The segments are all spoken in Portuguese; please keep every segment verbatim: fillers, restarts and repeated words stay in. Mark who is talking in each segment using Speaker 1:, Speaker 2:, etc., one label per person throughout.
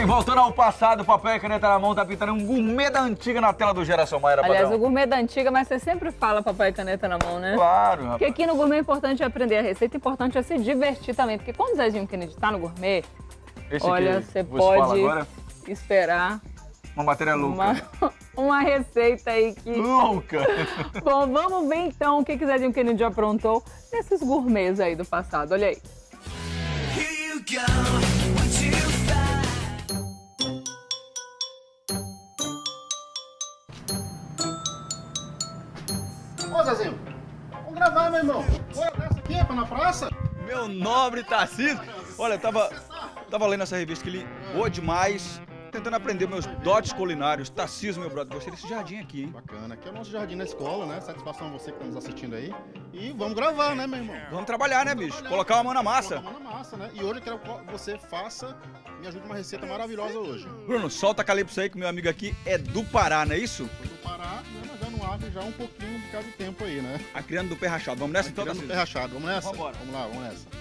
Speaker 1: bem, voltando ao passado, papel e caneta na mão, tá pintando um gourmet da antiga na tela do Geração Maíra,
Speaker 2: Aliás,
Speaker 1: padrão.
Speaker 2: o gourmet da antiga, mas você sempre fala papel e caneta na mão, né?
Speaker 1: Claro, rapaz.
Speaker 2: Porque aqui no gourmet é importante aprender a receita, é importante é se divertir também. Porque quando o Zezinho Kennedy tá no gourmet,
Speaker 1: Esse
Speaker 2: olha,
Speaker 1: aqui,
Speaker 2: você
Speaker 1: você fala
Speaker 2: pode
Speaker 1: agora,
Speaker 2: esperar
Speaker 1: uma matéria louca.
Speaker 2: uma, uma receita aí que...
Speaker 1: Louca!
Speaker 2: Bom, vamos ver então o que que o Zezinho Kennedy aprontou nesses gourmets aí do passado. Olha aí.
Speaker 3: Ô, Zezinho, vamos gravar, meu irmão. Bora dessa aqui, é pra na praça?
Speaker 1: Meu nobre Tarcísio! Olha, eu tava, tava lendo essa revista que li boa demais, tentando aprender meus dotes culinários. Tarcísio, meu brother, gostei desse jardim aqui, hein?
Speaker 3: Bacana, aqui é o nosso jardim na escola, né? Satisfação a você que tá nos assistindo aí. E vamos gravar, né, meu irmão?
Speaker 1: Vamos trabalhar, né, bicho? Colocar a mão na massa.
Speaker 3: Colocar a mão na massa, né? E hoje eu quero que você faça, me ajude uma receita maravilhosa hoje.
Speaker 1: Bruno, solta a calypso aí que meu amigo aqui é do Pará, não é isso?
Speaker 3: Foi do Pará, né? Mas já não abre já um pouquinho por causa do tempo aí, né?
Speaker 1: A criando do pé rachado. Vamos nessa então,
Speaker 3: Tirando o
Speaker 1: Tarcísio?
Speaker 3: pé rachado, vamos nessa?
Speaker 1: Vambora.
Speaker 3: Vamos lá, vamos nessa.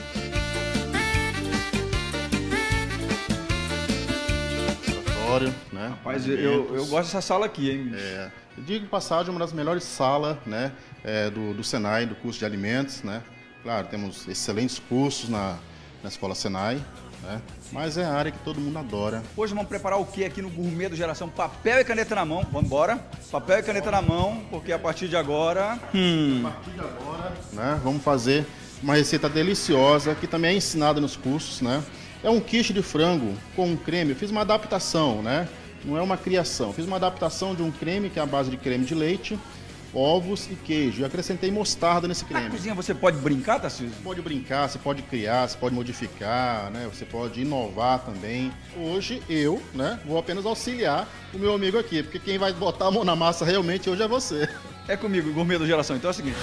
Speaker 3: Né?
Speaker 1: Rapaz, eu, eu, eu gosto dessa sala aqui, hein, bicho?
Speaker 3: É, eu digo de passagem, uma das melhores salas, né, é, do, do Senai, do curso de alimentos, né? Claro, temos excelentes cursos na, na escola Senai, né? Mas é a área que todo mundo adora.
Speaker 1: Hoje vamos preparar o que aqui no Gourmet do Geração? Papel e caneta na mão. Vamos embora. Papel e caneta na mão, porque a partir de agora... Hum.
Speaker 3: A partir de agora, né, vamos fazer uma receita deliciosa, que também é ensinada nos cursos, né? É um quiche de frango com um creme. Eu fiz uma adaptação, né? Não é uma criação. Fiz uma adaptação de um creme que é a base de creme de leite, ovos e queijo. Eu acrescentei mostarda nesse
Speaker 1: Na
Speaker 3: creme.
Speaker 1: cozinha você pode brincar, Tarcísio?
Speaker 3: Você pode brincar, você pode criar, você pode modificar, né? Você pode inovar também. Hoje eu, né, vou apenas auxiliar o meu amigo aqui, porque quem vai botar a mão na massa realmente hoje é você.
Speaker 1: É comigo, Gourmet do Geração. Então é o seguinte.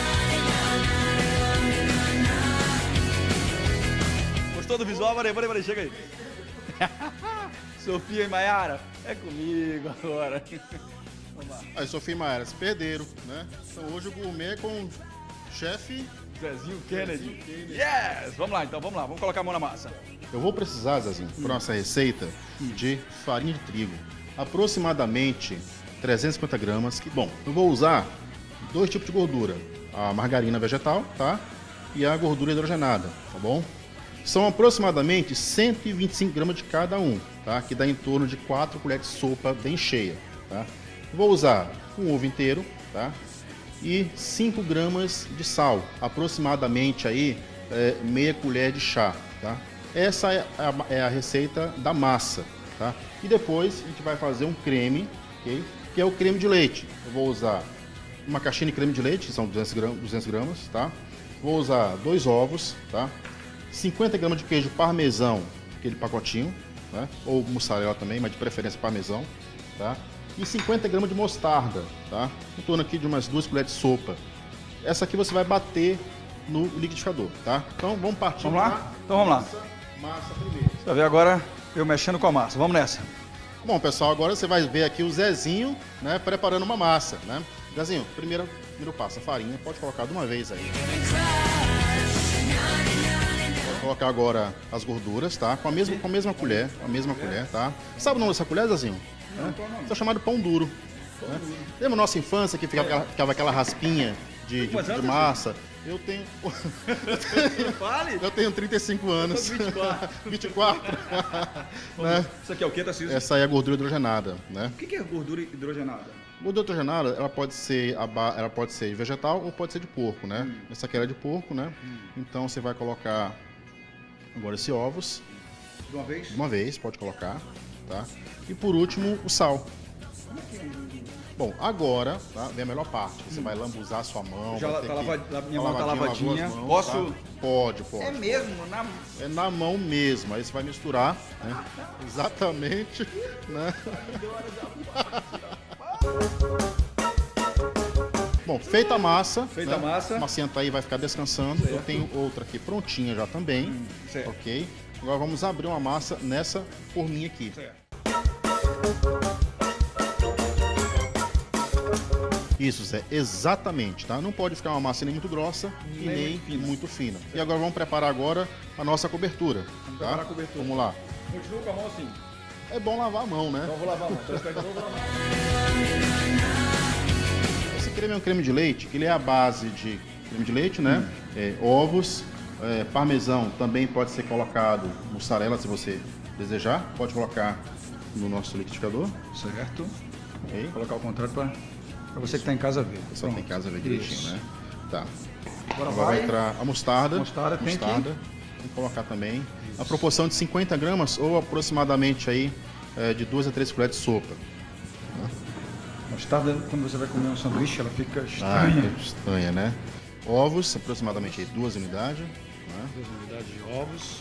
Speaker 1: Gostou do visual? Peraí, peraí, peraí, chega aí. Sofia e Maiara, é comigo agora. Vamos lá.
Speaker 3: Aí, Sofia e Maera, se perderam, né? Então hoje o gourmet é com o chefe
Speaker 1: Zezinho Kennedy.
Speaker 3: Zezinho Kennedy.
Speaker 1: Yes! Vamos lá então, vamos lá, vamos colocar a mão na massa.
Speaker 3: Eu vou precisar, Zezinho, para nossa receita, de farinha de trigo. Aproximadamente trezentos e cinquenta gramas. Que, bom, eu vou usar dois tipos de gordura. A margarina vegetal, tá? E a gordura hidrogenada, tá bom? São aproximadamente cento e vinte e cinco gramas de cada um, tá? Que dá em torno de quatro colheres de sopa bem cheia, tá? Vou usar um ovo inteiro, tá? E cinco gramas de sal, aproximadamente aí é, meia colher de chá, tá? Essa é a, é a receita da massa, tá? E depois a gente vai fazer um creme, ok? Que é o creme de leite. Eu vou usar uma caixinha de creme de leite, que são duzentos gramas, tá? Vou usar dois ovos, tá? cinquenta gramas de queijo parmesão, aquele pacotinho, né? Ou mussarela também, mas de preferência parmesão, tá? E cinquenta gramas de mostarda, tá? Em torno aqui de umas duas colheres de sopa. Essa aqui você vai bater no liquidificador, tá? Então vamos partir.
Speaker 1: Vamos lá? Então vamos lá.
Speaker 3: Massa, massa primeiro.
Speaker 1: Você vai ver agora eu mexendo com a massa. Vamos nessa.
Speaker 3: Bom, pessoal, agora você vai ver aqui o Zezinho, né, preparando uma massa, né? Zezinho, primeiro, primeiro passo, a farinha, pode colocar de uma vez aí. Vou colocar agora as gorduras, tá? Com a mesma, com a mesma colher, com a mesma colher, tá? Sabe o nome dessa colher, Zezinho? Né? Isso é chamado pão duro. Né? Lembra na nossa infância que ficava, aquela- ficava aquela raspinha de, de- de massa? Eu tenho,
Speaker 1: Fale!
Speaker 3: eu tenho trinta e cinco anos.
Speaker 1: vinte e quatro.
Speaker 3: vinte e quatro. Né?
Speaker 1: Isso aqui é o que, Tarcísio?
Speaker 3: Essa aí é a gordura hidrogenada, né?
Speaker 1: O que que é gordura hidrogenada?
Speaker 3: Gordura hidrogenada, ela pode ser a ba- ela pode ser vegetal ou pode ser de porco, né?
Speaker 1: Hum.
Speaker 3: Essa aqui era de porco, né?
Speaker 1: Hum.
Speaker 3: Então você vai colocar agora esse ovos
Speaker 1: De uma vez?
Speaker 3: de uma vez, pode colocar, tá? E por último o sal. Bom, agora, tá? Vem a melhor parte. Você vai lambuzar a sua mão.
Speaker 1: Já
Speaker 3: vai
Speaker 1: tá
Speaker 3: ter que-
Speaker 1: lava- minha mão tá
Speaker 3: lavadinha,
Speaker 1: lavadinha.
Speaker 3: lavou as mãos,
Speaker 1: Posso-
Speaker 3: tá? Pode, pode.
Speaker 1: É mesmo? Na...
Speaker 3: É na mão mesmo. Aí você vai misturar, né? Exatamente, né? Bom, feita a massa.
Speaker 1: Feita
Speaker 3: né?
Speaker 1: a massa.
Speaker 3: A massinha tá aí, vai ficar descansando. Eu tenho outra aqui prontinha já também.
Speaker 1: Hum, certo.
Speaker 3: Ok? Agora vamos abrir uma massa nessa forminha aqui.
Speaker 1: Certo.
Speaker 3: Isso, Zé, exatamente, tá? Não pode ficar uma massa nem muito grossa e
Speaker 1: Nem
Speaker 3: nem
Speaker 1: muito fina.
Speaker 3: muito fina. E agora vamos preparar agora a nossa cobertura.
Speaker 1: Vamos
Speaker 3: tá?
Speaker 1: preparar a cobertura.
Speaker 3: Vamos lá.
Speaker 1: Continua com a mão assim.
Speaker 3: É bom lavar a mão, né?
Speaker 1: Então eu vou lavar a mão. Então, eu vou lavar a mão.
Speaker 3: Esse creme é um creme de leite, que ele é a base de creme de leite, né? Hum. É, ovos, é, parmesão também pode ser colocado, mussarela se você desejar. Pode colocar no nosso liquidificador.
Speaker 1: Certo.
Speaker 3: Okay.
Speaker 1: Vou colocar ao contrário para você que está em casa ver.
Speaker 3: Você que está em casa ver direitinho,
Speaker 1: Isso.
Speaker 3: né? Tá.
Speaker 1: Agora,
Speaker 3: Agora vai entrar a mostarda.
Speaker 1: Mostarda, tem
Speaker 3: mostarda.
Speaker 1: que...
Speaker 3: Vou colocar também. Isso. A proporção de cinquenta gramas ou aproximadamente aí é, de duas a três colheres de sopa.
Speaker 1: Mostarda, quando você vai comer um sanduíche, ela fica estranha.
Speaker 3: Ah, fica estranha, né? Ovos, aproximadamente aí duas unidades. Né?
Speaker 1: Duas unidades de ovos.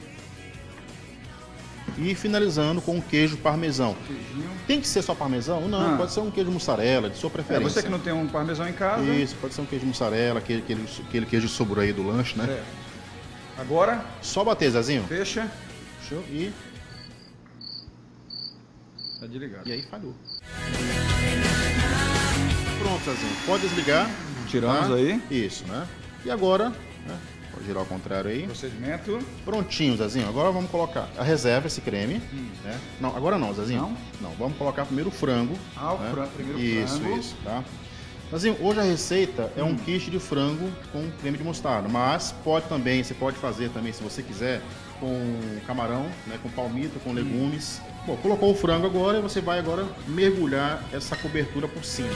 Speaker 3: E finalizando com um queijo parmesão.
Speaker 1: Queijinho.
Speaker 3: Tem que ser só parmesão? Não, ah. pode ser um queijo mussarela, de sua preferência.
Speaker 1: É, você que não tem um parmesão em casa.
Speaker 3: Isso, pode ser um queijo mussarela, aquele, aquele, aquele queijo sobrou aí do lanche, né?
Speaker 1: É. Agora...
Speaker 3: Só bater, Zezinho.
Speaker 1: Fecha.
Speaker 3: Fechou. E...
Speaker 1: Tá desligado.
Speaker 3: E aí falhou. Pronto, Zezinho. Pode desligar.
Speaker 1: Tiramos
Speaker 3: tá?
Speaker 1: aí.
Speaker 3: Isso, né? E agora... Né? Pode girar ao contrário aí.
Speaker 1: Procedimento.
Speaker 3: Prontinho, Zezinho. Agora vamos colocar a reserva, esse creme. Hum. Né? Não, agora não, Zezinho.
Speaker 1: Não?
Speaker 3: Não, vamos colocar primeiro o frango.
Speaker 1: Ah, o
Speaker 3: né?
Speaker 1: frango, primeiro
Speaker 3: isso,
Speaker 1: frango.
Speaker 3: Isso, isso, tá? Zezinho, hoje a receita é
Speaker 1: hum.
Speaker 3: um quiche de frango com creme de mostarda. Mas pode também, você pode fazer também, se você quiser, com camarão, né? Com palmito, com legumes. Hum. Bom, colocou o frango agora e você vai agora mergulhar essa cobertura por cima.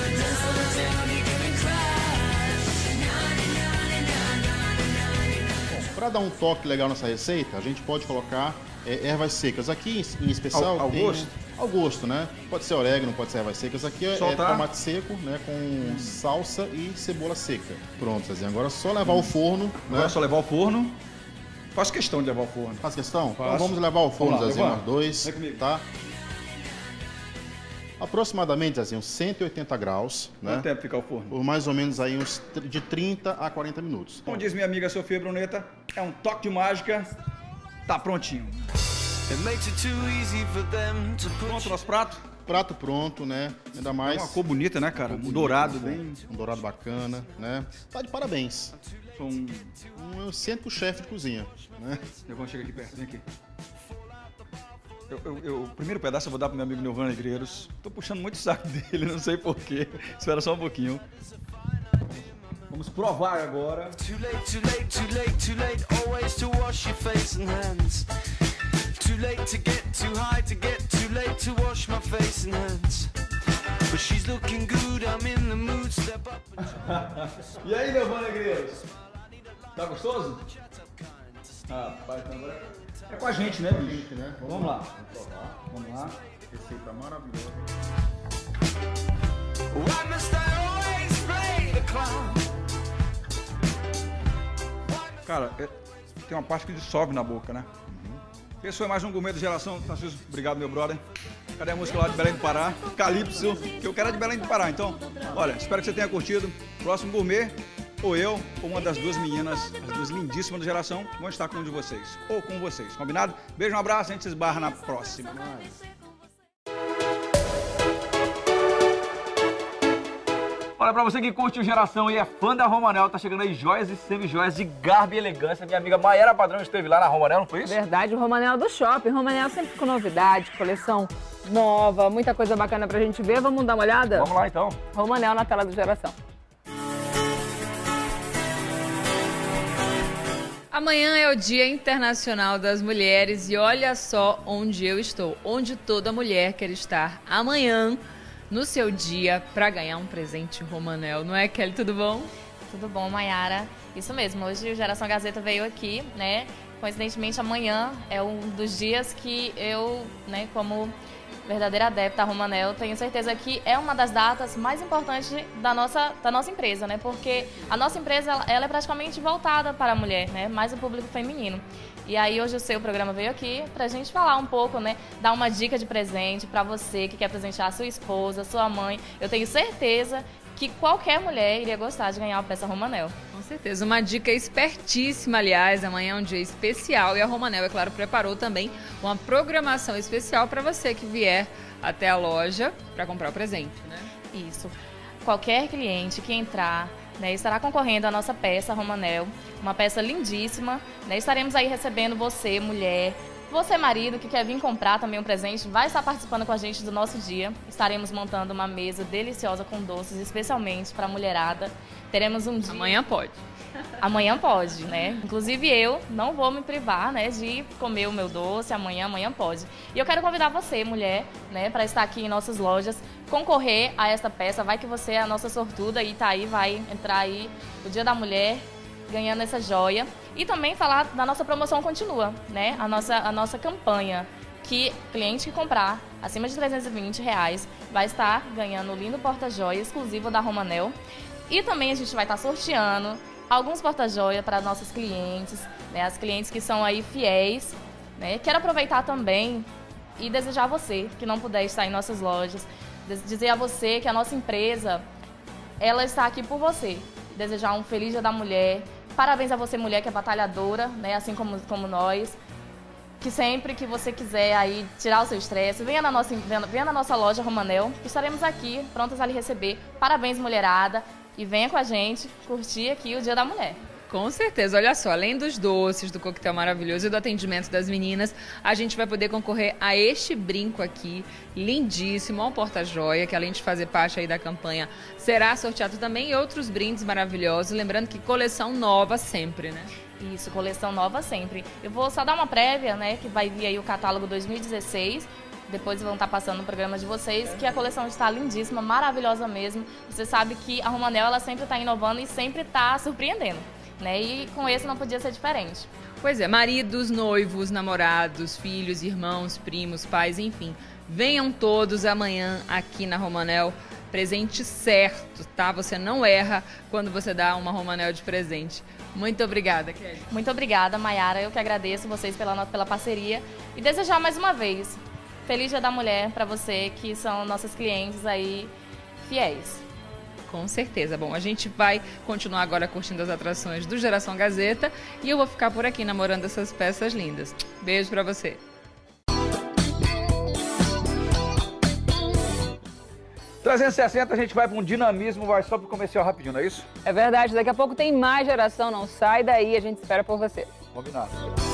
Speaker 3: Para dar um toque legal nessa receita, a gente pode colocar é, ervas secas. Aqui, em especial,
Speaker 1: ao, ao
Speaker 3: tem,
Speaker 1: gosto?
Speaker 3: Ao gosto, né? Pode ser orégano, pode ser ervas secas. Aqui é, é tomate seco, né? Com hum. salsa e cebola seca. Pronto, Zezinho. Agora é só levar hum. ao forno.
Speaker 1: Agora
Speaker 3: né?
Speaker 1: é só levar ao forno. Faço questão de levar ao forno.
Speaker 3: Faz questão?
Speaker 1: Faço.
Speaker 3: Então vamos levar ao forno,
Speaker 1: lá,
Speaker 3: Zezinho, nós dois.
Speaker 1: Vem comigo.
Speaker 3: Tá? Aproximadamente, Zezinho, cento e oitenta graus.
Speaker 1: Quanto
Speaker 3: né?
Speaker 1: tempo fica o forno?
Speaker 3: Por mais ou menos aí uns de trinta a quarenta minutos.
Speaker 1: Como diz minha amiga Sofia Bruneta, é um toque de mágica, tá prontinho. Pronto nosso prato?
Speaker 3: Prato pronto, né? Ainda mais...
Speaker 1: É uma cor bonita, né, cara? Um dourado bem...
Speaker 3: Um dourado bacana, né? Tá de parabéns.
Speaker 1: Sou um...
Speaker 3: Um autêntico chefe de cozinha, né?
Speaker 1: Eu vou chegar aqui perto, vem aqui. Eu, eu, eu, o primeiro pedaço eu vou dar pro meu amigo Nilvan Negreiros. Tô puxando muito o saco dele, não sei porquê. Espera só um pouquinho. Vamos provar agora. Too late, too late, too late, too late, always to wash your face and hands. Too late to get too high, to get too late to wash my face and hands. But she's looking good, I'm in the mood, step up. E aí, Nilvan Negreiros? Tá gostoso? Ah, pai, então agora... É com a gente, né, bicho?
Speaker 3: né?
Speaker 1: Vamos, Vamos lá. Vamos lá.
Speaker 3: Receita maravilhosa.
Speaker 1: Why must I always play the clown? Cara, é, tem uma parte que dissolve na boca, né? Uhum. Esse foi mais um Gourmet de Geração. Francisco, obrigado, meu brother. Cadê a música lá de Belém do Pará? Calypso, que eu quero é de Belém do Pará. Então, olha, espero que você tenha curtido. Próximo Gourmet, ou eu, ou uma das duas meninas, as duas lindíssimas da geração, vão estar com um de vocês. Ou com vocês, combinado? Beijo, um abraço, a gente se esbarra na próxima. Olha, pra você que curte o Geração e é fã da Romanel, tá chegando aí joias e semi-joias de garbo e elegância. Minha amiga Mayara Padrão esteve lá na Romanel, não foi isso?
Speaker 2: Verdade, o Romanel do Shopping. Romanel sempre com novidade, coleção nova, muita coisa bacana pra gente ver. Vamos dar uma olhada?
Speaker 1: Vamos lá, então.
Speaker 2: Romanel na tela do Geração.
Speaker 4: Amanhã é o Dia Internacional das Mulheres e olha só onde eu estou, onde toda mulher quer estar amanhã no seu dia para ganhar um presente Romanel. Não é, Kelly? Tudo bom?
Speaker 5: Tudo bom, Mayara. Isso mesmo, hoje o Geração Gazeta veio aqui, né? Coincidentemente, amanhã é um dos dias que eu, né, como verdadeira adepta a Romanel, tenho certeza que é uma das datas mais importantes da nossa, da nossa empresa, né? Porque a nossa empresa, ela é praticamente voltada para a mulher, né? Mais o público feminino. E aí hoje o seu programa veio aqui pra gente falar um pouco, né? Dar uma dica de presente pra você que quer presentear a sua esposa, sua mãe. Eu tenho certeza que qualquer mulher iria gostar de ganhar uma peça Romanel.
Speaker 4: Com certeza, uma dica espertíssima, aliás, amanhã é um dia especial e a Romanel, é claro, preparou também uma programação especial para você que vier até a loja para comprar o presente, né?
Speaker 5: Isso. Qualquer cliente que entrar, né, estará concorrendo à nossa peça Romanel, uma peça lindíssima, né? Estaremos aí recebendo você, mulher, Você, marido, que quer vir comprar também um presente, vai estar participando com a gente do nosso dia. Estaremos montando uma mesa deliciosa com doces, especialmente para a mulherada. Teremos um dia...
Speaker 4: Amanhã pode.
Speaker 5: Amanhã pode, né? Inclusive eu não vou me privar, né, de comer o meu doce amanhã, amanhã pode. E eu quero convidar você, mulher, né, para estar aqui em nossas lojas, concorrer a esta peça. Vai que você é a nossa sortuda e tá aí, vai entrar aí o Dia da Mulher ganhando essa joia. E também falar da nossa promoção continua, né? A nossa, a nossa campanha, que cliente que comprar acima de trezentos e vinte reais vai estar ganhando o lindo porta-joia exclusivo da Romanel. E também a gente vai estar sorteando alguns porta-joia para nossos clientes, né? As clientes que são aí fiéis, né? Quero aproveitar também e desejar a você que não puder estar em nossas lojas, dizer a você que a nossa empresa, ela está aqui por você. Desejar um feliz Dia da Mulher. Parabéns a você, mulher, que é batalhadora, né? Assim como, como nós. Que sempre que você quiser aí tirar o seu estresse, venha na nossa, venha na nossa loja Romanel, que estaremos aqui prontas a lhe receber. Parabéns, mulherada. E venha com a gente curtir aqui o Dia da Mulher.
Speaker 4: Com certeza, olha só, além dos doces, do coquetel maravilhoso e do atendimento das meninas, a gente vai poder concorrer a este brinco aqui, lindíssimo, ao porta-joia, que além de fazer parte aí da campanha, será sorteado também, e outros brindes maravilhosos, lembrando que coleção nova sempre, né?
Speaker 5: Isso, coleção nova sempre. Eu vou só dar uma prévia, né, que vai vir aí o catálogo dois mil e dezesseis, depois vão estar passando no programa de vocês, que a coleção está lindíssima, maravilhosa mesmo. Você sabe que a Romanel, ela sempre está inovando e sempre está surpreendendo, né? E com esse não podia ser diferente.
Speaker 4: Pois é, maridos, noivos, namorados, filhos, irmãos, primos, pais, enfim. Venham todos amanhã aqui na Romanel. Presente certo, tá? Você não erra quando você dá uma Romanel de presente. Muito obrigada, Kelly.
Speaker 5: Muito obrigada, Mayara. Eu que agradeço vocês pela, pela parceria. E desejar mais uma vez, feliz Dia da Mulher para você, que são nossas clientes aí fiéis.
Speaker 4: Com certeza. Bom, a gente vai continuar agora curtindo as atrações do Geração Gazeta e eu vou ficar por aqui namorando essas peças lindas. Beijo pra você.
Speaker 1: trezentos e sessenta, a gente vai para um dinamismo, vai só pro comercial rapidinho, não é isso?
Speaker 2: É verdade, daqui a pouco tem mais Geração, não sai daí, a gente espera por você.
Speaker 1: Combinado.